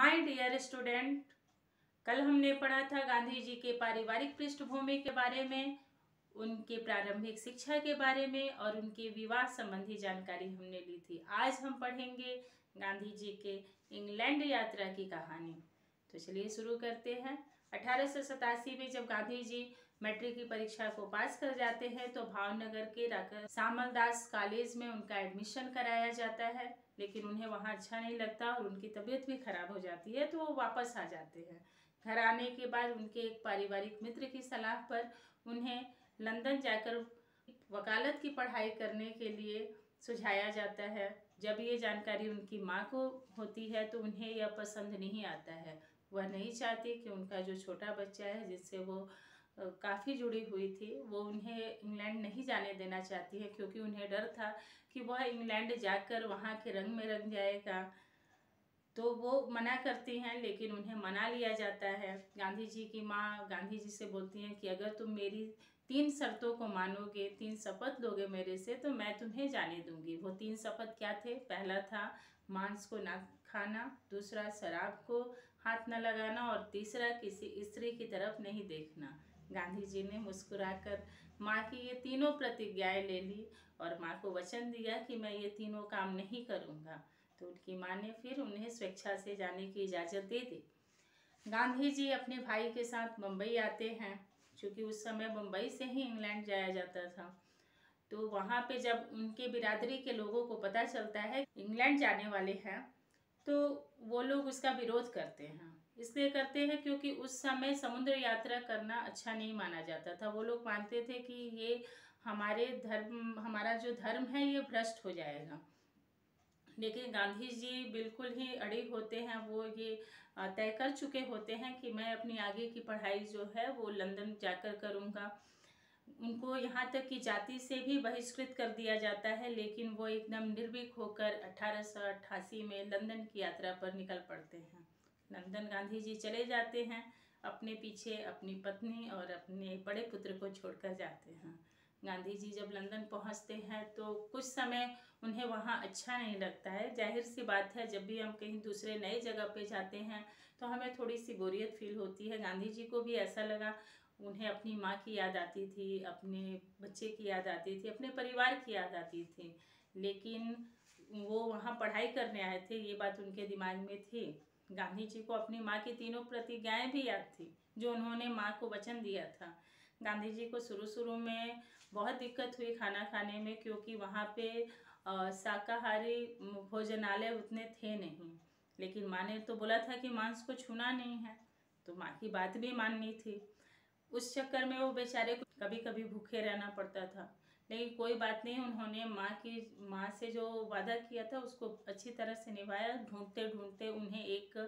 Hi dear student, कल हमने पढ़ा था गांधी जी के पारिवारिक पृष्ठभूमि के बारे में, उनके प्रारंभिक शिक्षा के बारे में और उनके विवाह संबंधी जानकारी हमने ली थी। आज हम पढ़ेंगे गांधी जी के इंग्लैंड यात्रा की कहानी। तो चलिए शुरू करते हैं। 1887 में जब गांधी जी मैट्रिक की परीक्षा को पास कर जाते हैं तो भावनगर के सामलदास कॉलेज में उनका एडमिशन कराया जाता है, लेकिन उन्हें वहाँ अच्छा नहीं लगता और उनकी तबीयत भी खराब हो जाती है, तो वो वापस आ जाते हैं। घर आने के बाद उनके एक पारिवारिक मित्र की सलाह पर उन्हें लंदन जाकर वकालत की पढ़ाई करने के लिए सुझाया जाता है। जब ये जानकारी उनकी माँ को होती है तो उन्हें यह पसंद नहीं आता है। वह नहीं चाहती कि उनका जो छोटा बच्चा है, जिससे वो काफ़ी जुड़ी हुई थी, वो उन्हें इंग्लैंड नहीं जाने देना चाहती है, क्योंकि उन्हें डर था कि वह इंग्लैंड जाकर वहाँ के रंग में रंग जाएगा। तो वो मना करती हैं, लेकिन उन्हें मना लिया जाता है। गांधी जी की माँ गांधी जी से बोलती हैं कि अगर तुम मेरी 3 शर्तों को मानोगे, 3 शपथ लोगे मेरे से, तो मैं तुम्हें जाने दूंगी। वो 3 शपथ क्या थे? पहला था मांस को ना खाना, दूसरा शराब को हाथ न लगाना और तीसरा किसी स्त्री की तरफ नहीं देखना। गांधी जी ने मुस्कुराकर माँ की ये तीनों प्रतिज्ञाएं ले ली और माँ को वचन दिया कि मैं ये तीनों काम नहीं करूँगा। तो उनकी माँ ने फिर उन्हें स्वेच्छा से जाने की इजाज़त दे दी। गांधी जी अपने भाई के साथ मुंबई आते हैं, क्योंकि उस समय मुंबई से ही इंग्लैंड जाया जाता था। तो वहाँ पे जब उनके बिरादरी के लोगों को पता चलता है इंग्लैंड जाने वाले हैं, तो वो लोग उसका विरोध करते हैं। इसलिए करते हैं क्योंकि उस समय समुद्र यात्रा करना अच्छा नहीं माना जाता था। वो लोग मानते थे कि ये हमारा जो धर्म है ये भ्रष्ट हो जाएगा। लेकिन गांधी जी बिल्कुल ही अड़े होते हैं। वो ये तय कर चुके होते हैं कि मैं अपनी आगे की पढ़ाई जो है वो लंदन जाकर करूँगा। उनको यहाँ तक कि जाति से भी बहिष्कृत कर दिया जाता है, लेकिन वो एकदम निर्भीक होकर 1888 में लंदन की यात्रा पर निकल पड़ते हैं। लंदन गांधी जी चले जाते हैं, अपने पीछे अपनी पत्नी और अपने बड़े पुत्र को छोड़कर जाते हैं। गांधी जी जब लंदन पहुंचते हैं तो कुछ समय उन्हें वहां अच्छा नहीं लगता है। जाहिर सी बात है, जब भी हम कहीं दूसरे नए जगह पे जाते हैं तो हमें थोड़ी सी बोरियत फील होती है। गांधी जी को भी ऐसा लगा। उन्हें अपनी माँ की याद आती थी, अपने बच्चे की याद आती थी, अपने परिवार की याद आती थी, लेकिन वो वहाँ पढ़ाई करने आए थे, ये बात उनके दिमाग में थी। गांधी जी को अपनी माँ की तीनों प्रतिज्ञाएं भी याद थी जो उन्होंने माँ को वचन दिया था। गांधी जी को शुरू में बहुत दिक्कत हुई खाना खाने में, क्योंकि वहाँ पे शाकाहारी भोजनालय उतने थे नहीं। लेकिन माँ ने तो बोला था कि मांस को छूना नहीं है, तो माँ की बात भी माननी थी। उस चक्कर में वो बेचारे को कभी कभी भूखे रहना पड़ता था। लेकिन कोई बात नहीं, उन्होंने माँ से जो वादा किया था उसको अच्छी तरह से निभाया। ढूंढते ढूंढते उन्हें एक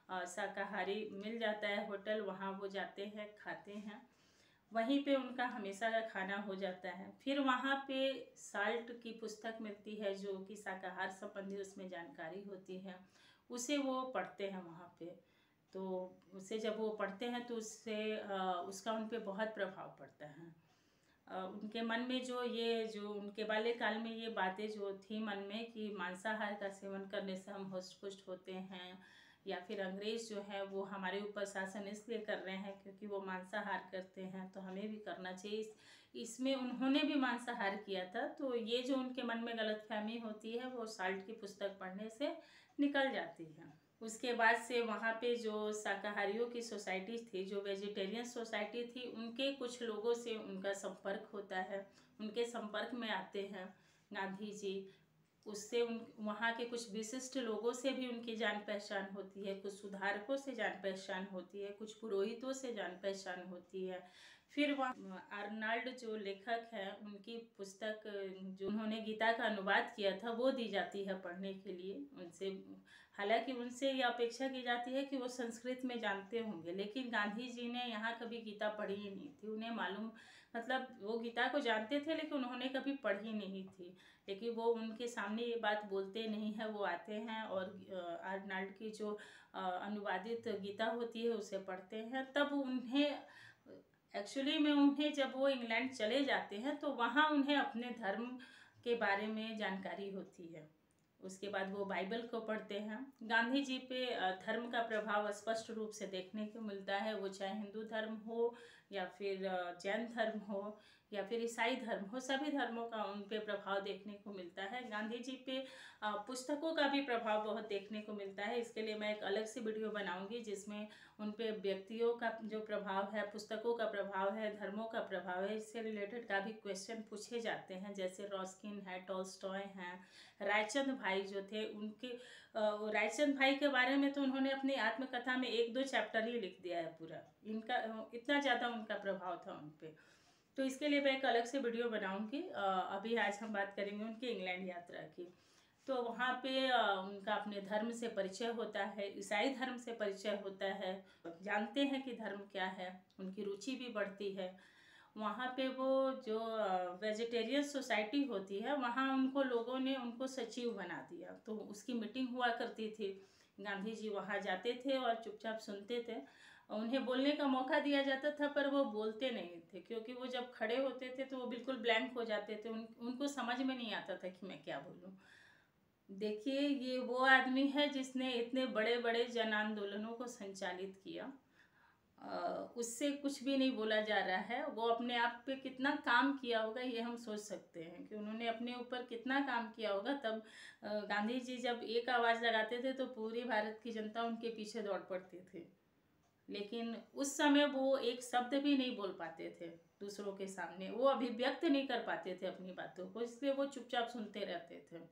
शाकाहारी मिल जाता है होटल, वहाँ वो जाते हैं, खाते हैं। वहीं पे उनका हमेशा का खाना हो जाता है। फिर वहाँ पे साल्ट की पुस्तक मिलती है जो कि शाकाहार संबंधी उसमें जानकारी होती है, उसे वो पढ़ते हैं वहाँ पे। तो उसे जब वो पढ़ते हैं तो उससे उसका उन पे बहुत प्रभाव पड़ता है। उनके मन में जो उनके बाल्यकाल में ये बातें जो थी मन में कि मांसाहार का सेवन करने से हम होस्ट पुष्ट होते हैं, या फिर अंग्रेज जो है वो हमारे ऊपर शासन इसलिए कर रहे हैं क्योंकि वो मांसाहार करते हैं, तो हमें भी करना चाहिए। इसमें उन्होंने भी मांसाहार किया था। तो ये जो उनके मन में गलतफहमी होती है वो साल्ट की पुस्तक पढ़ने से निकल जाती है। उसके बाद से वहाँ पे जो शाकाहारियों की सोसाइटी थी, जो वेजिटेरियन सोसाइटी थी, उनके कुछ लोगों से उनका संपर्क होता है, उनके संपर्क में आते हैं गांधी जी। उससे वहाँ के कुछ विशिष्ट लोगों से भी उनकी जान पहचान होती है, कुछ सुधारकों से जान पहचान होती है, कुछ पुरोहितों से जान पहचान होती है। फिर वहाँ आर्नाल्ड जो लेखक है, उनकी पुस्तक जो उन्होंने गीता का अनुवाद किया था वो दी जाती है पढ़ने के लिए उनसे। हालांकि उनसे ये अपेक्षा की जाती है कि वो संस्कृत में जानते होंगे, लेकिन गांधी जी ने यहाँ कभी गीता पढ़ी ही नहीं थी। उन्हें मालूम, मतलब वो गीता को जानते थे लेकिन उन्होंने कभी पढ़ी नहीं थी। लेकिन वो उनके सामने ये बात बोलते नहीं है, वो आते हैं और आर्नाल्ड की जो अनुवादित गीता होती है उसे पढ़ते हैं। तब उन्हें एक्चुअली में उन्हें जब वो इंग्लैंड चले जाते हैं तो वहाँ उन्हें अपने धर्म के बारे में जानकारी होती है। उसके बाद वो बाइबल को पढ़ते हैं। गांधी जी पे धर्म का प्रभाव स्पष्ट रूप से देखने को मिलता है, वो चाहे हिंदू धर्म हो या फिर जैन धर्म हो या फिर ईसाई धर्म हो, सभी धर्मों का उन पे प्रभाव देखने को मिलता है। गांधी जी पे पुस्तकों का भी प्रभाव बहुत देखने को मिलता है। इसके लिए मैं एक अलग से वीडियो बनाऊंगी जिसमें उन पे व्यक्तियों का जो प्रभाव है, पुस्तकों का प्रभाव है, धर्मों का प्रभाव है, इससे रिलेटेड काफ़ी क्वेश्चन पूछे जाते हैं। जैसे रॉस्किन है, टॉल्स्टॉय हैं, रायचंद भाई जो थे, उनके रायचंद भाई के बारे में तो उन्होंने अपनी आत्मकथा में 1-2 चैप्टर ही लिख दिया है पूरा। इनका इतना ज़्यादा उनका प्रभाव था उन पर। तो इसके लिए मैं एक अलग से वीडियो बनाऊंगी। अभी आज हम बात करेंगे उनकी इंग्लैंड यात्रा की। तो वहाँ पे उनका अपने धर्म से परिचय होता है, ईसाई धर्म से परिचय होता है, जानते हैं कि धर्म क्या है, उनकी रुचि भी बढ़ती है। वहाँ पे वो जो वेजिटेरियन सोसाइटी होती है, वहाँ उनको लोगों ने उनको सचिव बना दिया। तो उसकी मीटिंग हुआ करती थी, गांधी जी वहाँ जाते थे और चुपचाप सुनते थे। उन्हें बोलने का मौका दिया जाता था पर वो बोलते नहीं थे, क्योंकि वो जब खड़े होते थे तो वो बिल्कुल ब्लैंक हो जाते थे। उनको समझ में नहीं आता था कि मैं क्या बोलूँ। देखिए, ये वो आदमी है जिसने इतने बड़े बड़े जन आंदोलनों को संचालित किया। उससे कुछ भी नहीं बोला जा रहा है। वो अपने आप पे कितना काम किया होगा ये हम सोच सकते हैं कि उन्होंने अपने ऊपर कितना काम किया होगा। तब गांधी जी जब एक आवाज़ लगाते थे तो पूरी भारत की जनता उनके पीछे दौड़ पड़ती थी। लेकिन उस समय वो एक शब्द भी नहीं बोल पाते थे दूसरों के सामने, वो अभिव्यक्त नहीं कर पाते थे अपनी बातों को, इसलिए वो चुपचाप सुनते रहते थे।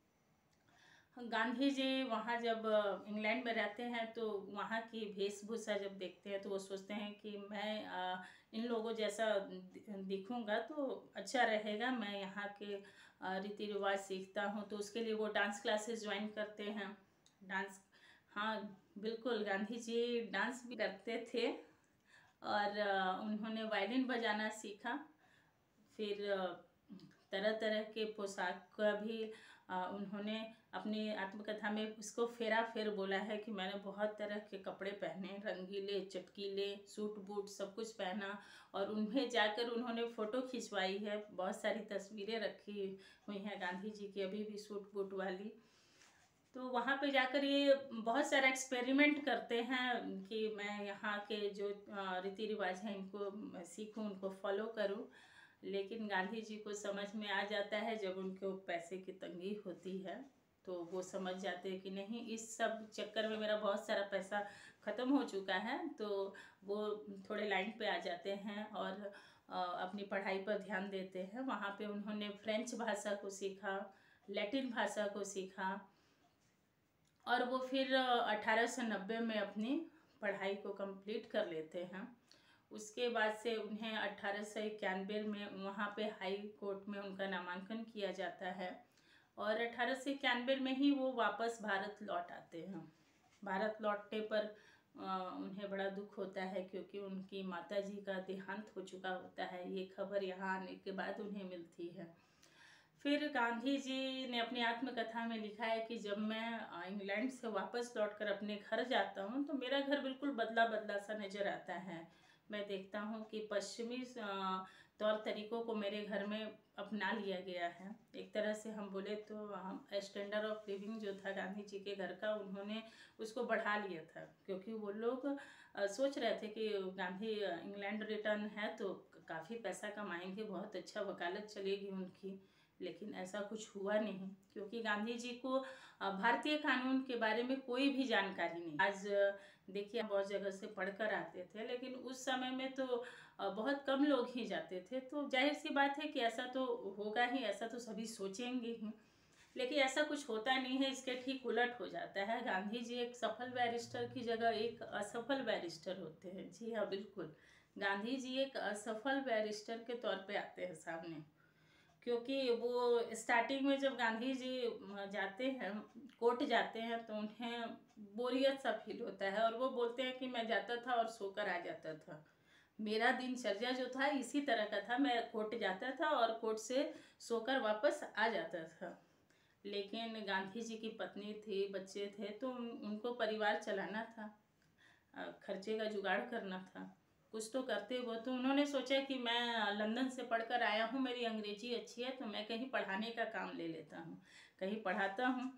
गांधी जी वहाँ जब इंग्लैंड में रहते हैं तो वहाँ की वेशभूषा जब देखते हैं तो वो सोचते हैं कि मैं इन लोगों जैसा दिखूंगा तो अच्छा रहेगा, मैं यहाँ के रीति रिवाज सीखता हूँ। तो उसके लिए वो डांस क्लासेस ज्वाइन करते हैं। डांस, हाँ बिल्कुल, गांधी जी डांस भी करते थे और उन्होंने वायलिन बजाना सीखा। फिर तरह तरह के पोशाक का भी उन्होंने अपनी आत्मकथा में उसको फेरा फेर बोला है कि मैंने बहुत तरह के कपड़े पहने, रंगीले, चटकीले, सूट बूट सब कुछ पहना। और उन्हें जाकर उन्होंने फ़ोटो खिंचवाई है, बहुत सारी तस्वीरें रखी हुई हैं गांधी जी की अभी भी सूट बूट वाली। तो वहाँ पे जाकर ये बहुत सारा एक्सपेरिमेंट करते हैं कि मैं यहाँ के जो रीति रिवाज हैं इनको सीखूं, उनको फॉलो करूं। लेकिन गांधी जी को समझ में आ जाता है जब उनको पैसे की तंगी होती है, तो वो समझ जाते हैं कि नहीं, इस सब चक्कर में मेरा बहुत सारा पैसा ख़त्म हो चुका है। तो वो थोड़े लाइन पे आ जाते हैं और अपनी पढ़ाई पर ध्यान देते हैं। वहाँ पे उन्होंने फ्रेंच भाषा को सीखा, लैटिन भाषा को सीखा और वो फिर 1890 में अपनी पढ़ाई को कंप्लीट कर लेते हैं। उसके बाद से उन्हें 1891 में वहाँ पे हाई कोर्ट में उनका नामांकन किया जाता है और 1891 में ही वो वापस भारत लौट आते हैं। भारत लौटने पर उन्हें बड़ा दुख होता है क्योंकि उनकी माताजी का देहांत हो चुका होता है। ये खबर यहाँ आने के बाद उन्हें मिलती है। फिर गांधी जी ने अपनी आत्मकथा में लिखा है कि जब मैं इंग्लैंड से वापस लौटकर अपने घर जाता हूँ तो मेरा घर बिल्कुल बदला बदला सा नज़र आता है। मैं देखता हूँ कि पश्चिमी तौर तरीक़ों को मेरे घर में अपना लिया गया है। एक तरह से हम बोले तो हम स्टैंडर्ड ऑफ लिविंग जो था गांधी जी के घर का, उन्होंने उसको बढ़ा लिया था, क्योंकि वो लोग सोच रहे थे कि गांधी इंग्लैंड रिटर्न है तो काफ़ी पैसा कमाएंगे, बहुत अच्छा वकालत चलेगी उनकी। लेकिन ऐसा कुछ हुआ नहीं, क्योंकि गांधी जी को भारतीय कानून के बारे में कोई भी जानकारी नहीं। आज देखिए, बहुत जगह से पढ़कर आते थे, लेकिन उस समय में तो बहुत कम लोग ही जाते थे। तो जाहिर सी बात है कि ऐसा तो होगा ही, ऐसा तो सभी सोचेंगे ही, लेकिन ऐसा कुछ होता नहीं है। इसके ठीक उलट हो जाता है। गांधी जी एक सफल बैरिस्टर की जगह एक असफल बैरिस्टर होते हैं। जी हाँ, बिल्कुल, गांधी जी एक असफल बैरिस्टर के तौर पे आते हैं सामने, क्योंकि वो स्टार्टिंग में जब गांधी जी जाते हैं, कोर्ट जाते हैं, तो उन्हें बोरियत सा फील होता है और वो बोलते हैं कि मैं जाता था और सोकर आ जाता था। मेरा दिनचर्या जो था इसी तरह का था, मैं कोर्ट जाता था और कोर्ट से सोकर वापस आ जाता था। लेकिन गांधी जी की पत्नी थी, बच्चे थे, तो उनको परिवार चलाना था, खर्चे का जुगाड़ करना था, कुछ तो करते वो। तो उन्होंने सोचा कि मैं लंदन से पढ़कर आया हूँ, मेरी अंग्रेजी अच्छी है, तो मैं कहीं पढ़ाने का काम ले लेता हूँ, कहीं पढ़ाता हूँ।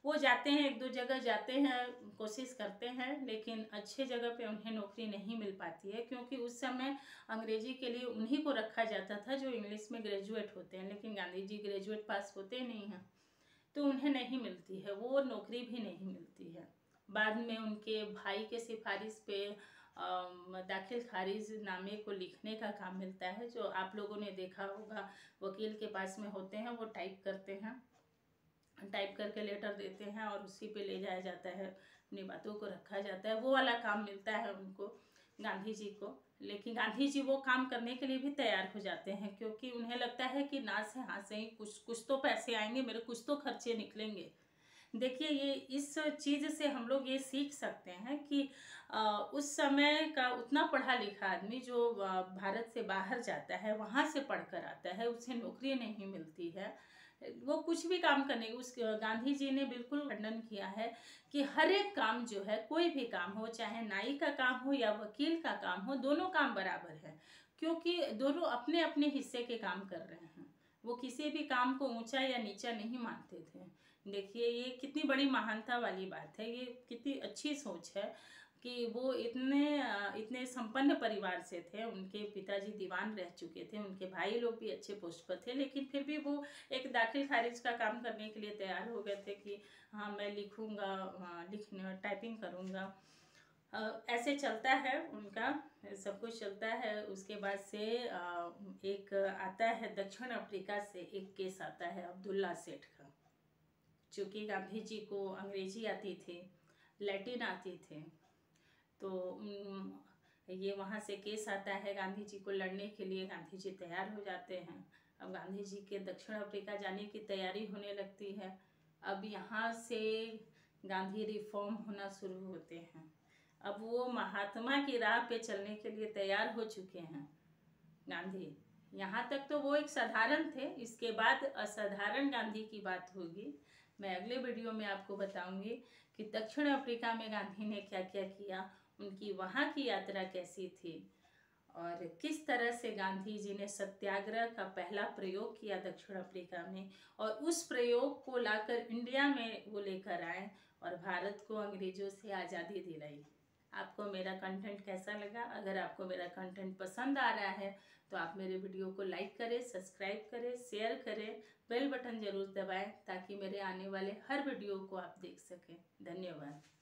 वो जाते हैं, एक दो जगह जाते हैं, कोशिश करते हैं, लेकिन अच्छे जगह पे उन्हें नौकरी नहीं मिल पाती है, क्योंकि उस समय अंग्रेजी के लिए उन्हीं को रखा जाता था जो इंग्लिश में ग्रेजुएट होते हैं, लेकिन गांधी जी ग्रेजुएट पास होते नहीं हैं, तो उन्हें नहीं मिलती है, वो नौकरी भी नहीं मिलती है। बाद में उनके भाई के सिफारिश पे दाखिल खारिज नामे को लिखने का काम मिलता है, जो आप लोगों ने देखा होगा वकील के पास में होते हैं, वो टाइप करते हैं, टाइप करके लेटर देते हैं और उसी पे ले जाया जाता है, अपनी बातों को रखा जाता है, वो वाला काम मिलता है उनको, गांधी जी को। लेकिन गांधी जी वो काम करने के लिए भी तैयार हो जाते हैं, क्योंकि उन्हें लगता है कि ना से हाथ से ही कुछ तो पैसे आएंगे, मेरे कुछ तो खर्चे निकलेंगे। देखिए, ये इस चीज़ से हम लोग ये सीख सकते हैं कि उस समय का उतना पढ़ा लिखा आदमी जो भारत से बाहर जाता है, वहाँ से पढ़ कर आता है, उसे नौकरी नहीं मिलती है, वो कुछ भी काम करने, उस गांधी जी ने बिल्कुल खंडन किया है कि हर एक काम जो है, कोई भी काम हो, चाहे नाई का काम हो या वकील का काम हो, दोनों काम बराबर है, क्योंकि दोनों अपने अपने हिस्से के काम कर रहे हैं। वो किसी भी काम को ऊंचा या नीचा नहीं मानते थे। देखिए, ये कितनी बड़ी महानता वाली बात है, ये कितनी अच्छी सोच है कि वो इतने संपन्न परिवार से थे, उनके पिताजी दीवान रह चुके थे, उनके भाई लोग भी अच्छे पोस्ट पर थे, लेकिन फिर भी वो एक दाखिल खारिज का काम करने के लिए तैयार हो गए थे कि हाँ, मैं लिखूँगा, हाँ, लिखने टाइपिंग करूँगा। ऐसे चलता है उनका, सब कुछ चलता है। उसके बाद से एक आता है दक्षिण अफ्रीका से, एक केस आता है अब्दुल्ला सेठ का। चूँकि गांधी जी को अंग्रेजी आती थी, लैटिन आती थी, तो ये वहाँ से केस आता है गांधी जी को लड़ने के लिए। गांधी जी तैयार हो जाते हैं। अब गांधी जी के दक्षिण अफ्रीका जाने की तैयारी होने लगती है। अब यहाँ से गांधी रिफॉर्म होना शुरू होते हैं। अब वो महात्मा की राह पे चलने के लिए तैयार हो चुके हैं गांधी। यहाँ तक तो वो एक साधारण थे, इसके बाद असाधारण गांधी की बात होगी। मैं अगले वीडियो में आपको बताऊंगी कि दक्षिण अफ्रीका में गांधी ने क्या क्या किया, उनकी वहाँ की यात्रा कैसी थी, और किस तरह से गांधी जी ने सत्याग्रह का पहला प्रयोग किया दक्षिण अफ्रीका में, और उस प्रयोग को लाकर इंडिया में वो लेकर आए और भारत को अंग्रेजों से आज़ादी दिलाई। आपको मेरा कंटेंट कैसा लगा? अगर आपको मेरा कंटेंट पसंद आ रहा है तो आप मेरे वीडियो को लाइक करें, सब्सक्राइब करें, शेयर करें, बेल बटन ज़रूर दबाएं, ताकि मेरे आने वाले हर वीडियो को आप देख सकें। धन्यवाद।